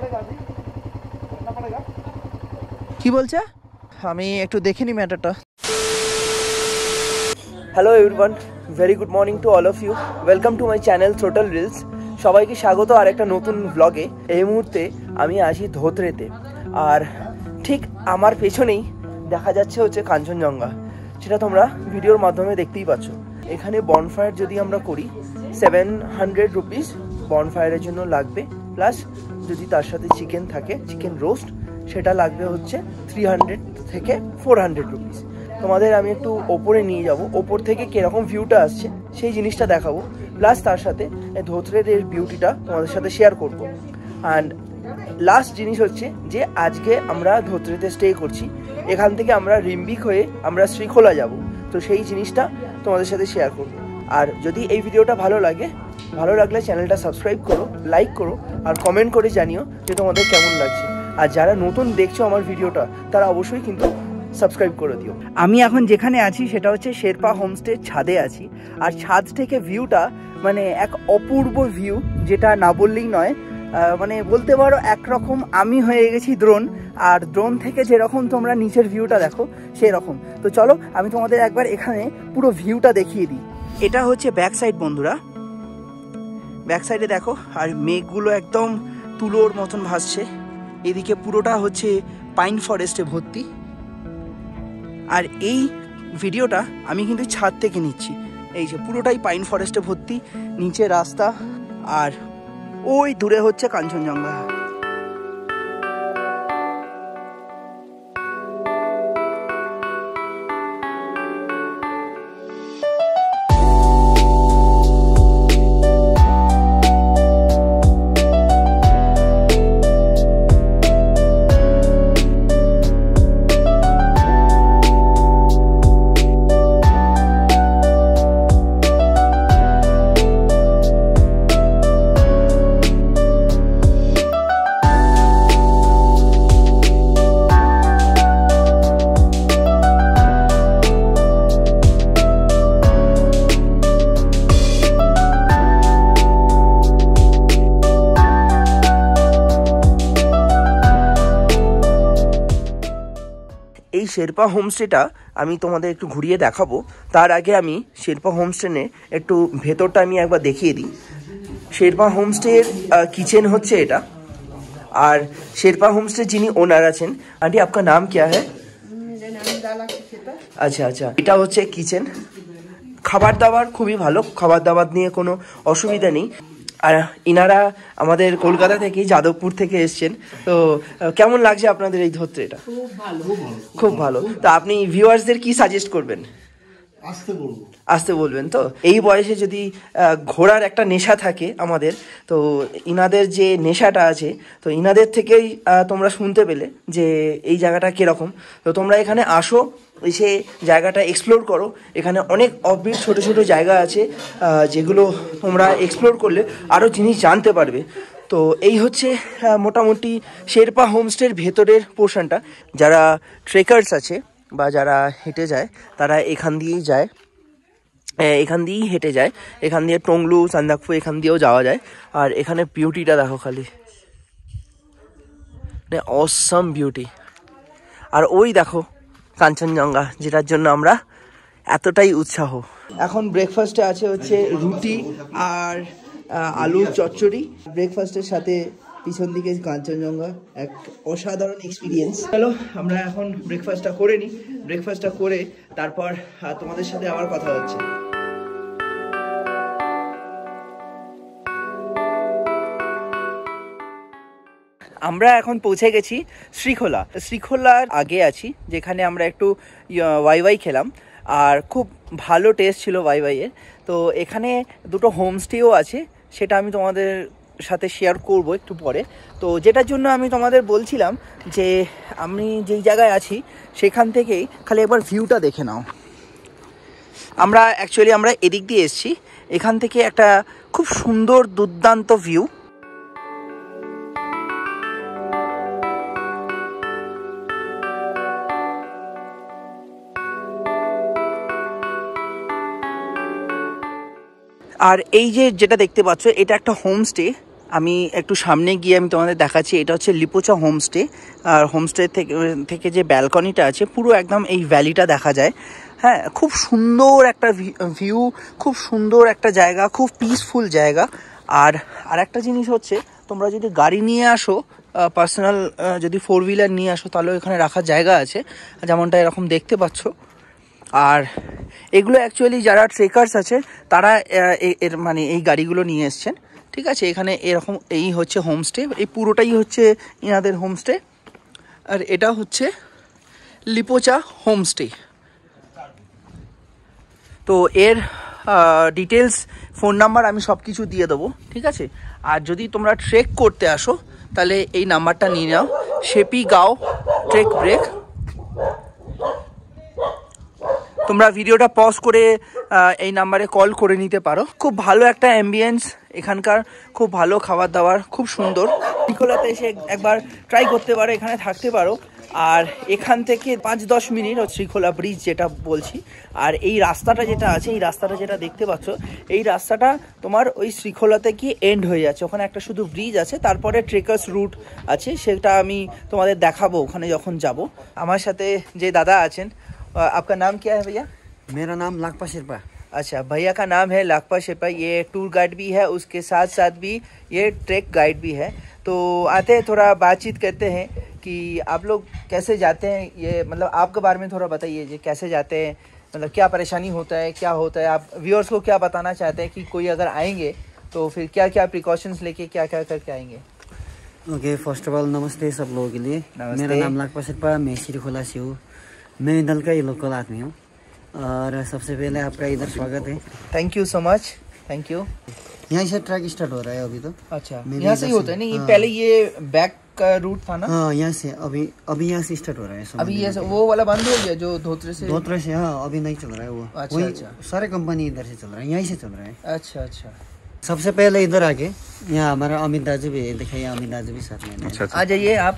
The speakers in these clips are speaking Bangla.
কি বলছে আমি একটু দেখে নি ম্যাটারটা। Hello everyone, very good morning to all of you. Welcome to my channel Throttle Reels. সবাইকে স্বাগত আর একটা নতুন ব্লগে। এই মুহূর্তে আমি আছি ধোত্রেতে, আর ঠিক আমার পেছনেই দেখা যাচ্ছে হচ্ছে কাঞ্চনজঙ্ঘা, সেটা তোমরা ভিডিওর মাধ্যমে দেখতেই পাচ্ছ। এখানে বনফায়ার যদি আমরা করি 700 রুপিস বনফায়ারের জন্য লাগবে, প্লাস যদি তার সাথে চিকেন থাকে, চিকেন রোস্ট, সেটা লাগবে হচ্ছে 300 থেকে 400 রুপিস। তোমাদের আমি একটু ওপরে নিয়ে যাব, ওপর থেকে কীরকম ভিউটা আসছে সেই জিনিসটা দেখাবো, প্লাস তার সাথে ধোত্রের এর বিউটিটা তোমাদের সাথে শেয়ার করব। অ্যান্ড লাস্ট জিনিস হচ্ছে যে আজকে আমরা ধোত্রেতে স্টে করছি, এখান থেকে আমরা রিম্বিক হয়ে আমরা শ্রীখোলা যাব, তো সেই জিনিসটা তোমাদের সাথে শেয়ার করব। আর যদি এই ভিডিওটা ভালো লাগলে চ্যানেলটা সাবস্ক্রাইব করো, লাইক করো, আর কমেন্ট করে জানিও যে তোমাদের কেমন লাগছে। আর যারা নতুন দেখছো আমার ভিডিওটা, তারা অবশ্যই কিন্তু সাবস্ক্রাইব করে দিও। আমি এখন যেখানে আছি সেটা হচ্ছে শেরপা হোমস্টের ছাদে আছি, আর ছাদ থেকে ভিউটা মানে এক অপূর্ব ভিউ, যেটা না বললেই নয়। মানে বলতে পারো একরকম আমি হয়ে গেছি দ্রোন, আর দ্রোন থেকে যেরকম তোমরা নিচের ভিউটা দেখো সেই রকম। তো চলো আমি তোমাদের একবার এখানে পুরো ভিউটা দেখিয়ে দিই। এটা হচ্ছে ব্যাক সাইড বন্ধুরা, ব্যাক সাইডে দেখো, আর মেঘগুলো একদম তুলোর মতন ভাসছে। এদিকে পুরোটা হচ্ছে পাইন ফরেস্টে ভর্তি। আর এই ভিডিওটা আমি কিন্তু ছাদ থেকে নিচ্ছি, এই যে পুরোটাই পাইন ফরেস্টে ভর্তি, নিচে রাস্তা, আর ওই দূরে হচ্ছে কাঞ্চনজঙ্ঘা। এই শেরপা হোমস্টেটা আমি তোমাদের একটু ঘুরিয়ে দেখাবো। তার আগে আমি শেরপা হোমস্টে একটু ভেতরটা আমি একবার দেখিয়ে দিই। শেরপা হোমস্টের কিচেন হচ্ছে এটা, আর শেরপা হোমস্টে যিনি ওনার আছেন, আন্টি আপনার নাম क्या है? আচ্ছা আচ্ছা, এটা হচ্ছে কিচেন। খাবার দাবার খুবই ভালো, খাবার দাবার নিয়ে কোনো অসুবিধা নেই। আর ইনারা আমাদের কলকাতা থেকে, যাদবপুর থেকে এসছেন। তো কেমন লাগছে আপনাদের এই ধোত্রেটা? খুব ভালো। তো আপনি ভিউয়ার্সদের কি সাজেস্ট করবেন? আসতে বলবেন। তো এই বয়সে যদি ঘোরার একটা নেশা থাকে আমাদের, তো ইনাদের যে নেশাটা আছে, তো ইনাদের থেকেই তোমরা শুনতে পেলে যে এই জায়গাটা কীরকম। তো তোমরা এখানে আসো, এসে জায়গাটা এক্সপ্লোর করো। এখানে অনেক অফবিট ছোটো ছোটো জায়গা আছে, যেগুলো তোমরা এক্সপ্লোর করলে আরও জিনিস জানতে পারবে। তো এই হচ্ছে মোটামুটি শেরপা হোমস্টের ভেতরের পোর্শনটা। যারা ট্রেকার্স আছে বা যারা হেঁটে যায়, তারা এখান দিয়েই যায়, এখান দিয়েই হেঁটে যায়। এখান দিয়ে টংলু, সান্দাকফু এখান দিয়েও যাওয়া যায়। আর এখানে বিউটিটা দেখো খালি, মানে অসাম বিউটি। আর ওই দেখো কাঞ্চনজঙ্ঘা, যেটার জন্য আমরা এতটাই উৎসাহ। এখন ব্রেকফাস্টে আছে হচ্ছে রুটি আর আলুর চচ্চড়ি। ব্রেকফাস্টের সাথে পিছন দিকে কাঞ্চনজঙ্ঘা, এক অসাধারণ এক্সপিরিয়েন্স। চলো আমরা এখন ব্রেকফাস্টটা করে নিই। ব্রেকফাস্টটা করে তারপর তোমাদের সাথে আবার কথা হচ্ছে। আমরা এখন পৌঁছে গেছি শ্রীখোলা। শ্রীখোলার আগে আছি, যেখানে আমরা একটু ওয়াই খেলাম, আর খুব ভালো টেস্ট ছিল ওয়াইয়ের। তো এখানে দুটো হোমস্টেও আছে, সেটা আমি তোমাদের সাথে শেয়ার করব একটু পরে। তো যেটার জন্য আমি তোমাদের বলছিলাম যে আমি যেই জায়গায় আছি সেখান থেকেই খালি একবার ভিউটা দেখে নাও। আমরা এদিক দিয়ে এসেছি, এখান থেকে একটা খুব সুন্দর দুর্দান্ত ভিউ। আর এই যে যেটা দেখতে পাচ্ছ, এটা একটা হোমস্টে, আমি একটু সামনে গিয়ে আমি তোমাদের দেখাচ্ছি। এটা হচ্ছে লিপোচা হোমস্টে। আর হোমস্টে থেকে যে ব্যালকনিটা আছে পুরো একদম এই ভ্যালিটা দেখা যায়। হ্যাঁ, খুব সুন্দর একটা ভিউ, খুব সুন্দর একটা জায়গা, খুব পিসফুল জায়গা। আর একটা জিনিস হচ্ছে, তোমরা যদি গাড়ি নিয়ে আসো, পার্সোনাল যদি 4 হুইলার নিয়ে আসো, তাহলে এখানে রাখার জায়গা আছে, যেমনটা এরকম দেখতে পাচ্ছ। আর এগুলো অ্যাকচুয়ালি যারা ট্রেকার্স আছে তারা এর মানে এই গাড়িগুলো নিয়ে এসছেন। ঠিক আছে, এখানে এরকম এই হচ্ছে হোমস্টে, এই পুরোটাই হচ্ছে ইনাদের হোমস্টে। আর এটা হচ্ছে লিপোচা হোমস্টে। তো এর ডিটেলস, ফোন নাম্বার আমি সব কিছু দিয়ে দেবো। ঠিক আছে, আর যদি তোমরা ট্রেক করতে আসো তাহলে এই নাম্বারটা নিয়ে নাও, শেপি গাঁও ট্রেক ব্রেক। তোমরা ভিডিওটা পজ করে এই নাম্বারে কল করে নিতে পারো। খুব ভালো একটা অ্যাম্বিয়েন্স এখানকার, খুব ভালো খাবার দাবার, খুব সুন্দর। শ্রীখোলাতে এসে একবার ট্রাই করতে পারো, এখানে থাকতে পারো। আর এখান থেকে 5-10 মিনিট শ্রীখোলা ব্রিজ যেটা বলছি। আর এই রাস্তাটা যেটা আছে, এই রাস্তাটা যেটা দেখতে পাচ্ছ, এই রাস্তাটা তোমার ওই শ্রীখোলাতে কি এন্ড হয়ে যাচ্ছে। ওখানে একটা শুধু ব্রিজ আছে, তারপরে ট্রেকার্স রুট আছে, সেটা আমি তোমাদের দেখাবো ওখানে যখন যাব। আমার সাথে যে দাদা আছেন, आपका नाम क्या है भैया? मेरा नाम लाकपा शेरपा। अच्छा, भैया का नाम है लाकपा शेरपा। ये टूर गाइड भी है, उसके साथ साथ भी ये ट्रैक गाइड भी है। तो आते हैं, थोड़ा बातचीत करते हैं कि आप लोग कैसे जाते हैं। ये मतलब आपके बारे में थोड़ा बताइए, जी कैसे जाते हैं, मतलब क्या परेशानी होता है, क्या होता है। आप व्यूअर्स को क्या बताना चाहते हैं कि कोई अगर आएंगे तो फिर क्या क्या प्रिकॉशंस लेके क्या क्या करके आएंगे। ओके, फर्स्ट ऑफ ऑल नमस्ते सब लोगों के लिए। मेरा नाम लाकपा शेरपा, मैं श्रीखोला से हूँ। मैं इधर का ही लोकल आदमी हूँ और सबसे पहले आपका इधर स्वागत है। Thank you so much, thank you. यहाँ से ट्रैक स्टार्ट हो रहा है अभी तो। अच्छा, यहाँ से ही होता है नहीं? ये पहले ये बैक का रूट था ना? हाँ, यहाँ से अभी यहाँ से स्टार्ट हो रहा है। अभी ये वो वाला बंद हो गया जो धोत्रे से? हाँ, अभी नहीं चल रहा है वो। अच्छा अच्छा, सारे कंपनी इधर से चल रहा है, यहीं से चल रहा है। अच्छा अच्छा। सबसे पहले इधर आके यहाँ हमारा अमित दाजू भी है, देखिए अमित दाजू भी साथ में। अच्छा, आ जाइए आप।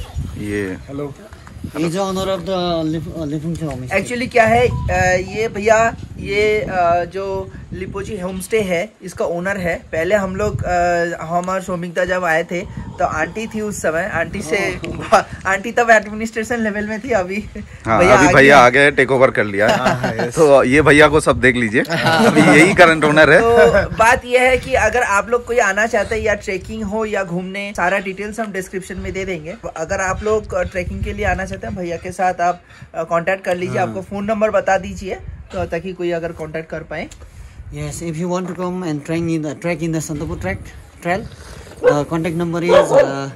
ये हेलो, ये जो owner of the living home. Actually क्या है, ये भैया ये जो लिपोची होमस्टे है इसका ओनर है। पहले हम लोग हम और शोमिकता जब आए थे तो आंटी थी उस समय, आंटी से आंटी तब एडमिनिस्ट्रेशन लेवल में थी। अभी हाँ, अभी भैया आ गए, टेक ओवर कर लिया। तो ये भैया को सब देख लीजिए, अभी यही करंट ओनर है। तो बात यह है कि अगर आप लोग कोई आना चाहते हैं, या ट्रेकिंग हो या घूमने, सारा डिटेल्स हम डिस्क्रिप्शन में दे देंगे। अगर आप लोग ट्रेकिंग के लिए आना चाहते हैं, भैया के साथ आप कांटेक्ट कर लीजिए। आपको फोन नंबर बता दीजिए तो ताकि कोई अगर कांटेक्ट कर पाए। Yes, if you want to come and trek in the Santapur trail, contact number is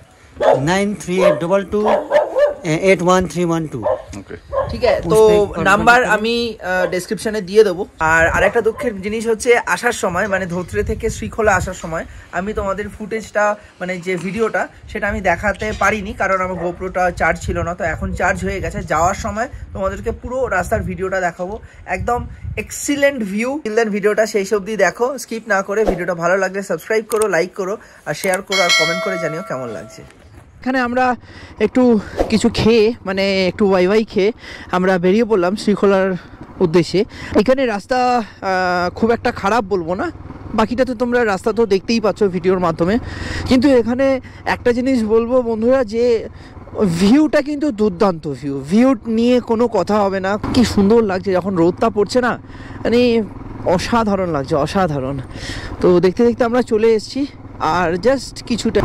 9382281312. Okay. ঠিক আছে, তো নাম্বার আমি ডেসক্রিপশনে দিয়ে দেবো। আর আরেকটা দুঃখের জিনিস হচ্ছে, আসার সময় মানে ধোত্রে থেকে শ্রীখোলা আসার সময় আমি তোমাদের ফুটেজটা মানে যে ভিডিওটা সেটা আমি দেখাতে পারিনি, কারণ আমার গোপ্রোটা চার্জ ছিল না। তো এখন চার্জ হয়ে গেছে। যাওয়ার সময় তোমাদেরকে পুরো রাস্তার ভিডিওটা দেখাবো, একদম এক্সিলেন্ট ভিউ। ভিডিওটা সেই সব দিয়ে দেখো, স্কিপ না করে। ভিডিওটা ভালো লাগলে সাবস্ক্রাইব করো, লাইক করো, আর শেয়ার করো, আর কমেন্ট করে জানিও কেমন লাগছে। এখানে আমরা একটু কিছু খেয়ে মানে একটু ওয়াই খেয়ে আমরা বেরিয়ে পড়লাম শ্রীখোলার উদ্দেশ্যে। এখানে রাস্তা খুব একটা খারাপ বলবো না, বাকিটা তো তোমরা রাস্তা তো দেখতেই পাচ্ছ ভিডিওর মাধ্যমে। কিন্তু এখানে একটা জিনিস বলবো বন্ধুরা, যে ভিউটা কিন্তু দুর্দান্ত ভিউ নিয়ে কোনো কথা হবে না। কি সুন্দর লাগছে যখন রোদটা পড়ছে না, মানে অসাধারণ লাগছে, অসাধারণ। তো দেখতে দেখতে আমরা চলে এসেছি, আর জাস্ট কিছুটা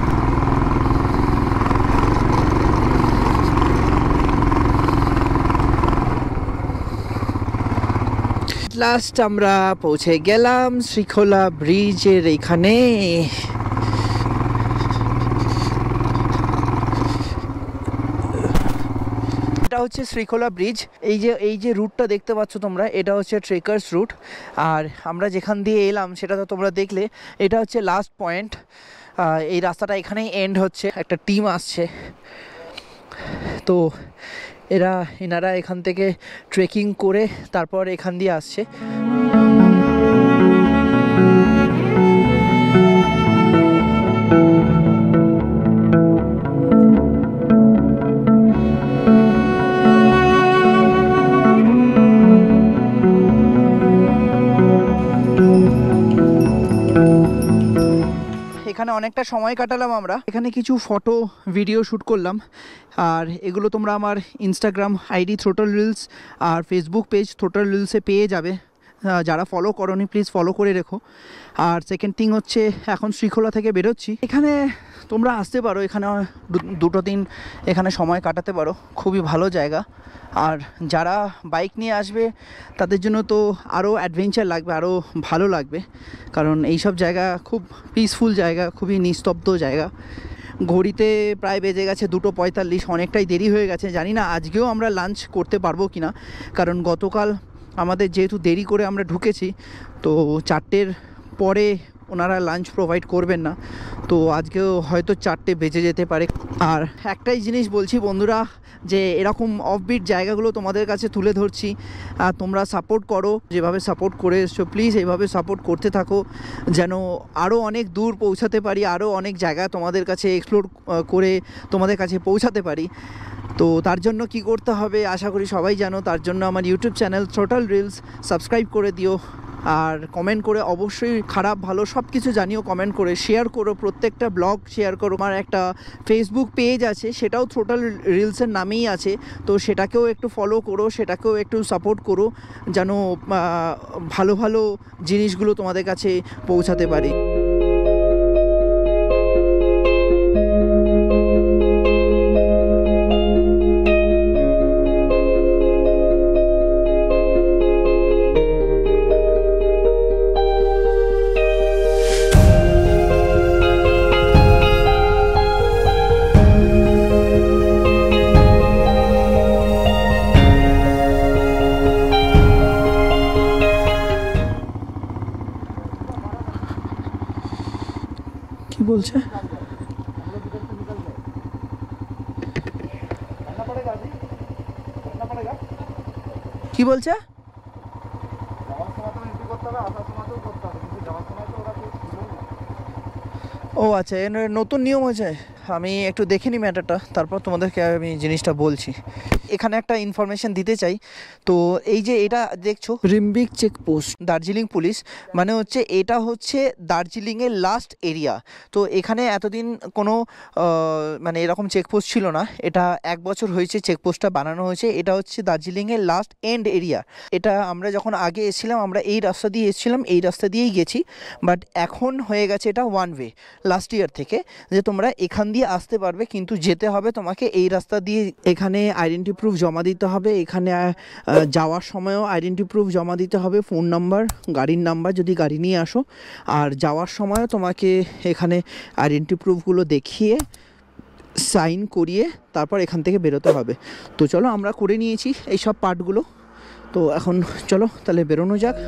লাস্ট আমরা পৌঁছে গেলাম শ্রীখোলা ব্রিজের এখানে। এটা হচ্ছে শ্রীখোলা ব্রিজ। এই যে রুটটা দেখতে পাচ্ছ তোমরা, এটা হচ্ছে ট্রেকার্স রুট। আর আমরা যেখান দিয়ে এলাম সেটা তো তোমরা দেখলে, এটা হচ্ছে লাস্ট পয়েন্ট। এই রাস্তাটা এখানেই এন্ড হচ্ছে। একটা টিম আসছে, তো এনারা এখান থেকে ট্রেকিং করে তারপর এখান দিয়ে আসছে। এখানে অনেকটা সময় কাটালাম আমরা। এখানে কিছু ফটো ভিডিও শ্যুট করলাম, আর এগুলো তোমরা আমার ইনস্টাগ্রাম আইডি থ্রোটল রিলস আর ফেসবুক পেজ থ্রোটল রিলসে পেয়ে যাবে। যারা ফলো করোনি প্লিজ ফলো করে রেখো। আর সেকেন্ড থিং হচ্ছে এখন শ্রীখোলা থেকে বেরোচ্ছি। এখানে তোমরা আসতে পারো, এখানে 2 দিন এখানে সময় কাটাতে পারো, খুবই ভালো জায়গা। আর যারা বাইক নিয়ে আসবে তাদের জন্য তো আরও অ্যাডভেঞ্চার লাগবে, আরও ভালো লাগবে, কারণ এইসব জায়গা খুব পিসফুল জায়গা, খুবই নিস্তব্ধ জায়গা। ঘড়িতে প্রায় বেজে গেছে 2:45, অনেকটাই দেরি হয়ে গেছে। জানি না আজকেও আমরা লাঞ্চ করতে পারবো কি না, কারণ গতকাল আমাদের যেহেতু দেরি করে আমরা ঢুকেছি, তো 4টের পরে ওনারা লাঞ্চ প্রোভাইড করবেন না, তো আজকেও হয়তো 4টে বেজে যেতে পারে। আর একটাই জিনিস বলছি বন্ধুরা, যে এরকম অফবিট জায়গাগুলো তোমাদের কাছে তুলে ধরছি, আর তোমরা সাপোর্ট করো, যেভাবে সাপোর্ট করে এসছো প্লিজ এইভাবে সাপোর্ট করতে থাকো, যেন আরও অনেক দূর পৌঁছাতে পারি, আরও অনেক জায়গা তোমাদের কাছে এক্সপ্লোর করে তোমাদের কাছে পৌঁছাতে পারি। তো তার জন্য কি করতে হবে আশা করি সবাই জানো। তার জন্য আমার YouTube channel Throttle Reels subscribe করে দিও, আর কমেন্ট করে অবশ্যই খারাপ ভালো সব কিছু জানিও, কমেন্ট করে শেয়ার করো, প্রত্যেকটা ব্লগ শেয়ার করো। আমার একটা ফেসবুক পেজ আছে, সেটাও থ্রোটল রিলসের নামেই আছে, তো সেটাকেও একটু ফলো করো, সেটাকেও একটু সাপোর্ট করো, যেন ভালো ভালো জিনিসগুলো তোমাদের কাছে পৌঁছাতে পারি। কি বলছে? কি বলছে? ও আচ্ছা, এর নতুন নিয়ম হয়েছে। আমি একটু দেখে নিই ম্যাটারটা, তারপর তোমাদেরকে আমি জিনিসটা বলছি। এখানে একটা ইনফরমেশন দিতে চাই। তো এই যে এটা দেখছো রিম্বিক চেকপোস্ট, দার্জিলিং পুলিশ, মানে হচ্ছে এটা হচ্ছে দার্জিলিংয়ের লাস্ট এরিয়া। তো এখানে এতদিন কোনো মানে এরকম চেকপোস্ট ছিল না, এটা 1 বছর হয়েছে চেকপোস্টটা বানানো হয়েছে। এটা হচ্ছে দার্জিলিংয়ের লাস্ট এন্ড এরিয়া। এটা আমরা যখন আগে এসেছিলাম আমরা এই রাস্তা দিয়ে এসেছিলাম, এই রাস্তা দিয়েই গেছি, বাট এখন হয়ে গেছে এটা 1 ওয়ে লাস্ট ইয়ার থেকে, যে তোমরা এখান দিয়ে আসতে পারবে, কিন্তু যেতে হবে তোমাকে এই রাস্তা দিয়ে। এখানে আইডেন্টি প্রুফ জমা দিতে হবে, এখানে যাওয়ার সময়ও আইডেন্টি প্রুফ জমা দিতে হবে, ফোন নাম্বার, গাড়ির নাম্বার যদি গাড়ি নিয়ে আসো, আর যাওয়ার সময়ও তোমাকে এখানে আইডেন্টি প্রুফগুলো দেখিয়ে সাইন করিয়ে তারপর এখান থেকে বেরোতে হবে। তো চলো আমরা করে নিয়েছি এই সব পার্টগুলো, তো এখন চলো তাহলে বেরোনো যাক।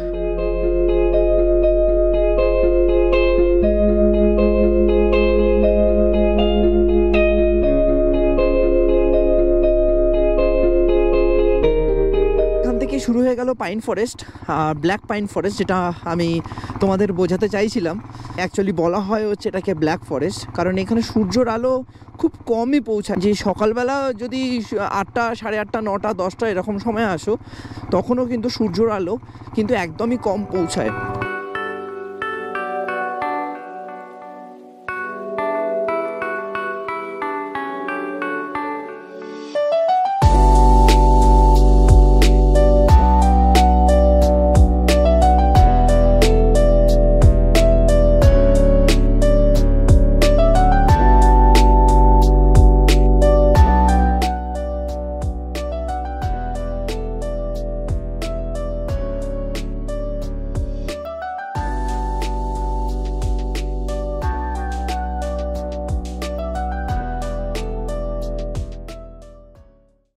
শুরু হয়ে গেল pine forest, black pine forest, যেটা আমি তোমাদের বোঝাতে চাইছিলাম। অ্যাকচুয়ালি বলা হয় হচ্ছে এটাকে ব্ল্যাক ফরেস্ট, কারণ এখানে সূর্যের আলো খুব কমই পৌঁছায়। যে সকালবেলা যদি 8টা, 8:30, 9টা, 10টা এরকম সময় আসো, তখনও কিন্তু সূর্যের আলো কিন্তু একদমই কম পৌঁছায়।